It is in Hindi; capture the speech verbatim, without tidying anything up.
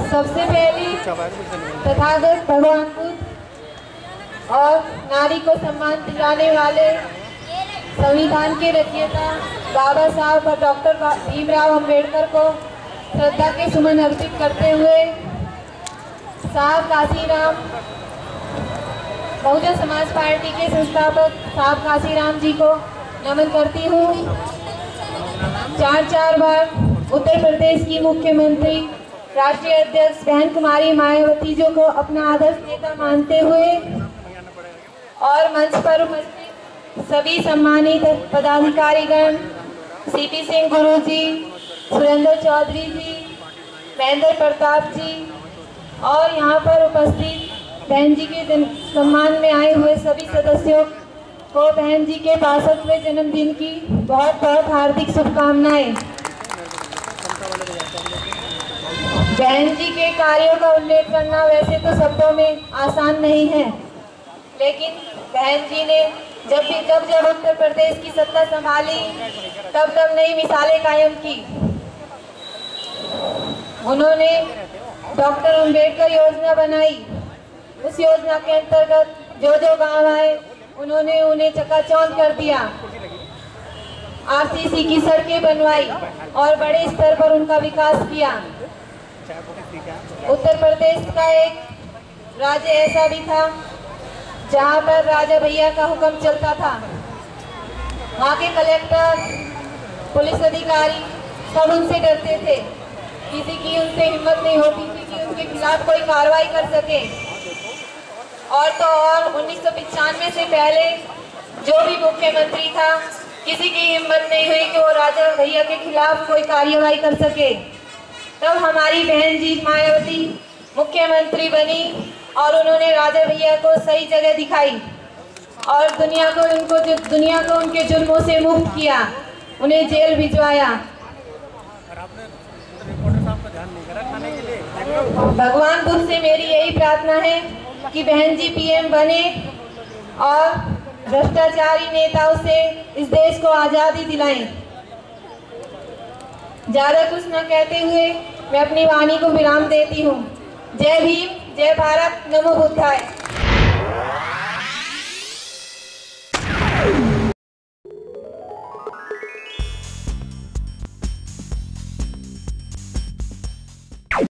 सबसे पहले तथागत भगवान बुद्ध और नारी को सम्मान दिलाने वाले संविधान के रचयिता बाबा साहब और डॉक्टर भीमराव अंबेडकर को श्रद्धा के सुमन अर्पित करते हुए साहब काशीराम बहुजन समाज पार्टी के संस्थापक साहब काशीराम जी को नमन करती हूँ। चार चार बार उत्तर प्रदेश की मुख्यमंत्री राष्ट्रीय अध्यक्ष बहन कुमारी मायावती जी को अपना आदर्श नेता मानते हुए और मंच पर उपस्थित सभी सम्मानित पदाधिकारीगण, सीपी सिंह गुरु जी, सुरेंद्र चौधरी जी, महेंद्र प्रताप जी और यहाँ पर उपस्थित बहन जी के सम्मान में आए हुए सभी सदस्यों को बहन जी के बासठवें जन्मदिन की बहुत बहुत हार्दिक शुभकामनाएं। बहन जी के कार्यों का उल्लेख करना वैसे तो शब्दों में आसान नहीं है, लेकिन बहन जी ने जब भी जब जब उत्तर प्रदेश की सत्ता संभाली तब तब नई मिसालें कायम की। उन्होंने डॉक्टर अंबेडकर योजना बनाई। उस योजना के अंतर्गत जो जो गांव आए उन्होंने उन्हें चकाचौंध कर दिया। आरसीसी की सड़कें बनवाई और बड़े स्तर पर उनका विकास किया। उत्तर प्रदेश का एक राज्य ऐसा भी था जहां पर राजा भैया का हुक्म चलता था। वहाँ के कलेक्टर, पुलिस अधिकारी सब उनसे डरते थे। किसी की उनसे हिम्मत नहीं होती थी कि उनके खिलाफ कोई कार्रवाई कर सके। और तो और उन्नीस सौ पचानवे से पहले जो भी मुख्यमंत्री था, किसी की हिम्मत नहीं हुई कि वो राजा भैया के खिलाफ कोई कार्रवाई कर सके। तब हमारी बहन जी मायावती मुख्यमंत्री बनी और उन्होंने राजा भैया को सही जगह दिखाई और दुनिया को उनको दुनिया को उनके जुर्मों से मुक्त किया, उन्हें जेल भिजवाया। भगवान बुद्ध से मेरी यही प्रार्थना है कि बहन जी पीएम बने और भ्रष्टाचारी नेताओं से इस देश को आजादी दिलाएं। ज्यादा कुछ न कहते हुए मैं अपनी वाणी को विराम देती हूँ। जय भीम, जय भारत, नमो बुद्धाय।